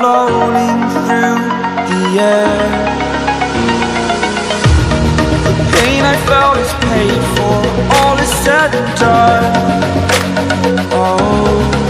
floating through the air. The pain I felt is paid for, all is said and done. Oh,